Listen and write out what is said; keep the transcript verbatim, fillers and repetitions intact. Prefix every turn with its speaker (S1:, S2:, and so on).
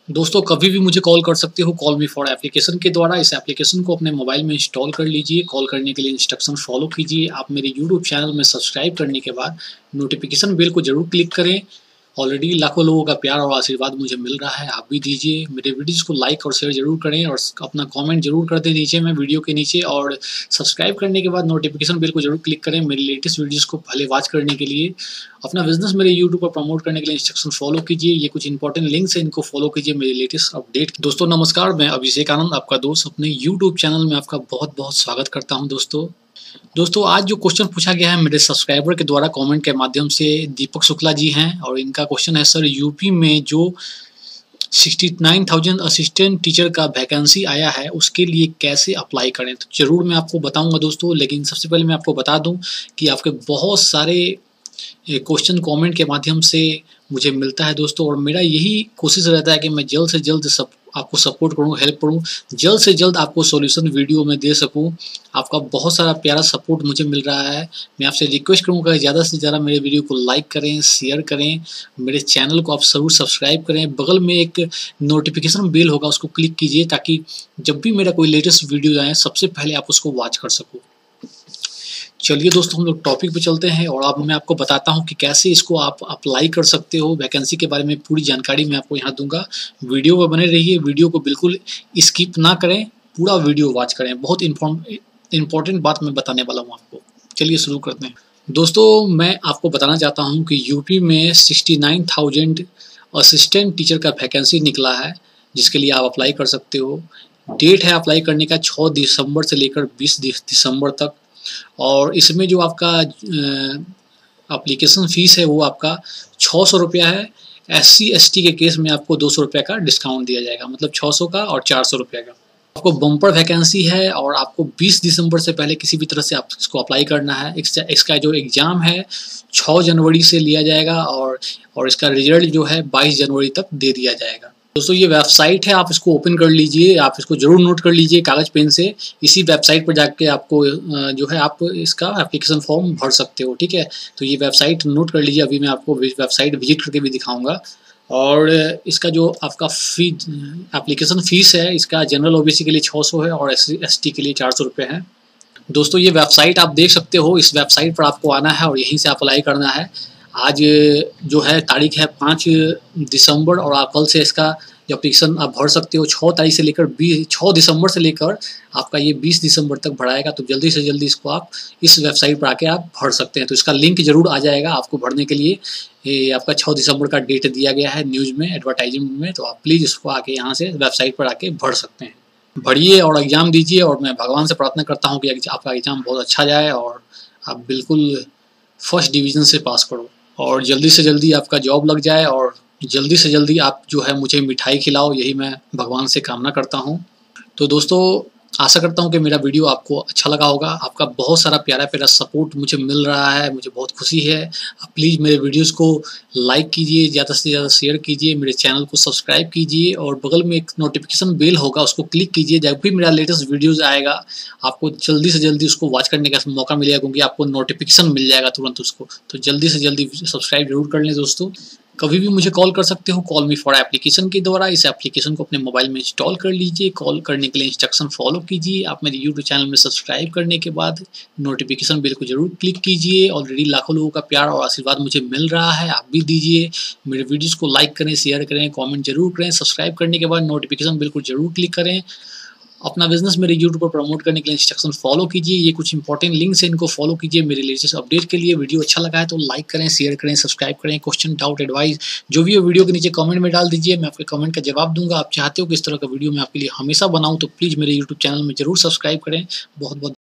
S1: दोस्तों कभी भी मुझे कॉल कर सकते हो कॉल मी फॉर एप्लीकेशन के द्वारा। इस एप्लीकेशन को अपने मोबाइल में इंस्टॉल कर लीजिए। कॉल करने के लिए इंस्ट्रक्शन फॉलो कीजिए। आप मेरे यूट्यूब चैनल में सब्सक्राइब करने के बाद नोटिफिकेशन बेल को जरूर क्लिक करें। ऑलरेडी लाखों लोगों का प्यार और आशीर्वाद मुझे मिल रहा है, आप भी दीजिए। मेरे वीडियोस को लाइक और शेयर जरूर करें और अपना कमेंट जरूर कर दें नीचे में वीडियो के नीचे। और सब्सक्राइब करने के बाद नोटिफिकेशन बेल को जरूर क्लिक करें मेरे लेटेस्ट वीडियोस को पहले वॉच करने के लिए। अपना बिजनेस मेरे यूट्यूब पर प्रमोट करने के लिए इंस्ट्रक्शन फॉलो कीजिए। ये कुछ इंपॉर्टेंट लिंक्स है, इनको फॉलो कीजिए मेरे लेटेस्ट अपडेट। दोस्तों नमस्कार, मैं अभिषेक आनंद आपका दोस्त अपने यूट्यूब चैनल में आपका बहुत बहुत स्वागत करता हूँ। दोस्तों दोस्तों आज जो क्वेश्चन पूछा गया है मेरे सब्सक्राइबर के द्वारा कमेंट के माध्यम से, दीपक शुक्ला जी हैं और इनका क्वेश्चन है, सर यूपी में जो उनहत्तर हज़ार असिस्टेंट टीचर का वैकेंसी आया है उसके लिए कैसे अप्लाई करें। तो जरूर मैं आपको बताऊंगा दोस्तों, लेकिन सबसे पहले मैं आपको बता दूं कि आपके बहुत सारे क्वेश्चन कमेंट के माध्यम से मुझे मिलता है दोस्तों, और मेरा यही कोशिश रहता है कि मैं जल्द से जल्द सब आपको सपोर्ट करूं, हेल्प करूं, जल्द से जल्द आपको सॉल्यूशन वीडियो में दे सकूं। आपका बहुत सारा प्यारा सपोर्ट मुझे मिल रहा है। मैं आपसे रिक्वेस्ट करूंगा ज़्यादा से ज़्यादा मेरे वीडियो को लाइक करें, शेयर करें, मेरे चैनल को आप जरूर सब्सक्राइब करें। बगल में एक नोटिफिकेशन बेल होगा, उसको क्लिक कीजिए ताकि जब भी मेरा कोई लेटेस्ट वीडियो आए सबसे पहले आप उसको वॉच कर सको। चलिए दोस्तों हम लोग टॉपिक पे चलते हैं और अब मैं आपको बताता हूं कि कैसे इसको आप अप्लाई कर सकते हो। वैकेंसी के बारे में पूरी जानकारी मैं आपको यहां दूंगा। वीडियो में बने रहिए, वीडियो को बिल्कुल स्किप ना करें, पूरा वीडियो वॉच करें। बहुत इंपॉर्टेंट बात मैं बताने वाला हूं आपको। चलिए शुरू करते हैं। दोस्तों मैं आपको बताना चाहता हूँ कि यूपी में sixty nine thousand assistant teacher का वैकेंसी निकला है, जिसके लिए आप अप्लाई कर सकते हो। डेट है अप्लाई करने का छः दिसंबर से लेकर बीस दिसंबर तक, और इसमें जो आपका एप्लीकेशन फ़ीस है वो आपका छः सौ रुपया है। एस सी एस टी के केस में आपको दो सौ रुपये का डिस्काउंट दिया जाएगा, मतलब छः सौ का और चार सौ रुपये का। आपको बम्पर वैकेंसी है और आपको बीस दिसंबर से पहले किसी भी तरह से आप इसको अप्लाई करना है। इसका जो एग्ज़ाम है छः जनवरी से लिया जाएगा और और इसका रिजल्ट जो है बाईस जनवरी तक दे दिया जाएगा। दोस्तों ये वेबसाइट है, आप इसको ओपन कर लीजिए, आप इसको जरूर नोट कर लीजिए कागज़ पेन से। इसी वेबसाइट पर जाके आपको जो है आप इसका एप्लीकेशन फॉर्म भर सकते हो, ठीक है। तो ये वेबसाइट नोट कर लीजिए, अभी मैं आपको वेबसाइट विजिट करके भी दिखाऊंगा। और इसका जो आपका फी एप्लीकेशन फ़ीस है, इसका जनरल ओबीसी के लिए छः सौ है और एस सी एस टी के लिए चार सौ रुपये है। दोस्तों ये वेबसाइट आप देख सकते हो, इस वेबसाइट पर आपको आना है और यहीं से अप्लाई करना है। आज जो है तारीख है पाँच दिसंबर और आप कल से इसका एप्लीकेशन आप भर सकते हो। छः तारीख से लेकर बीस छः दिसंबर से लेकर आपका ये बीस दिसंबर तक भराएगा। तो जल्दी से जल्दी इसको आप इस वेबसाइट पर आके आप भर सकते हैं। तो इसका लिंक जरूर आ जाएगा आपको भरने के लिए। ये आपका छः दिसंबर का डेट दिया गया है न्यूज़ में, एडवर्टाइजमेंट में, तो आप प्लीज़ इसको आके यहाँ से वेबसाइट पर आके भर सकते हैं। भरिए और एग्ज़ाम दीजिए, और मैं भगवान से प्रार्थना करता हूँ कि आपका एग्ज़ाम बहुत अच्छा जाए और आप बिल्कुल फर्स्ट डिवीज़न से पास करो और जल्दी से जल्दी आपका जॉब लग जाए और जल्दी से जल्दी आप जो है मुझे मिठाई खिलाओ, यही मैं भगवान से कामना करता हूँ। तो दोस्तों आशा करता हूँ कि मेरा वीडियो आपको अच्छा लगा होगा। आपका बहुत सारा प्यारा प्यारा सपोर्ट मुझे मिल रहा है, मुझे बहुत खुशी है। आप प्लीज़ मेरे वीडियोस को लाइक कीजिए, ज़्यादा से ज़्यादा शेयर कीजिए, मेरे चैनल को सब्सक्राइब कीजिए और बगल में एक नोटिफिकेशन बेल होगा, उसको क्लिक कीजिए। जब भी मेरा लेटेस्ट वीडियोज़ आएगा आपको जल्दी से जल्दी उसको वॉच करने का मौका मिलेगा, क्योंकि आपको नोटिफिकेशन मिल जाएगा तुरंत उसको। तो जल्दी से जल्दी सब्सक्राइब जरूर कर लें दोस्तों। कभी भी मुझे कॉल कर सकते हो कॉल मी फॉर एप्लीकेशन के द्वारा। इस एप्लीकेशन को अपने मोबाइल में इंस्टॉल कर लीजिए। कॉल करने के लिए इंस्ट्रक्शन फॉलो कीजिए। आप मेरे यूट्यूब चैनल में सब्सक्राइब करने के बाद नोटिफिकेशन बेल को जरूर क्लिक कीजिए। ऑलरेडी लाखों लोगों का प्यार और आशीर्वाद मुझे मिल रहा है, आप भी दीजिए। मेरे वीडियोज़ को लाइक करें, शेयर करें, कॉमेंट जरूर करें। सब्सक्राइब करने के बाद नोटिफिकेशन बेल को जरूर क्लिक करें। अपना बिजनेस मेरे यूट्यूब पर प्रमोट करने के लिए इंस्ट्रक्शन फॉलो कीजिए। ये कुछ इंपॉर्टेंट लिंक्स हैं, इनको फॉलो कीजिए मेरे लेटेस्ट अपडेट के लिए। वीडियो अच्छा लगा है तो लाइक करें, शेयर करें, सब्सक्राइब करें। क्वेश्चन, डाउट, एडवाइस जो भी हो वीडियो के नीचे कमेंट में डाल दीजिए, मैं आपके कमेंट का जवाब दूंगा। आप चाहते हो कि इस तरह का वीडियो मैं आपके लिए हमेशा बनाऊं तो प्लीज़ मेरे यूट्यूब चैनल में जरूर सब्सक्राइब करें। बहुत बहुत